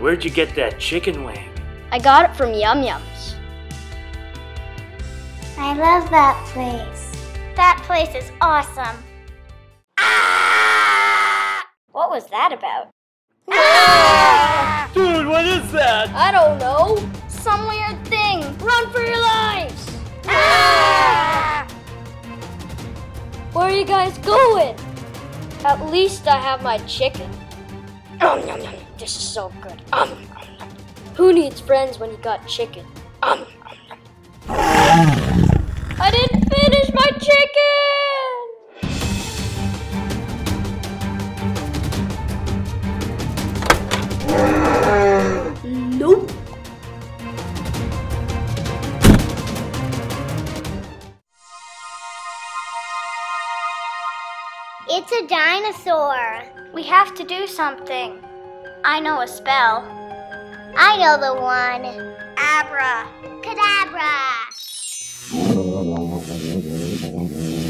where'd you get that chicken wing? I got it from Yum Yums. I love that place. That place is awesome. Ah! What was that about? Ah! Dude, what is that? I don't know. Some weird thing. Run for your lives! Ah! Where are you guys going? At least I have my chicken. Nom, nom, nom. This is so good. Who needs friends when you got chicken? I didn't finish my chicken! Nope. It's a dinosaur. We have to do something. I know a spell. I know the one. Abra. Cadabra.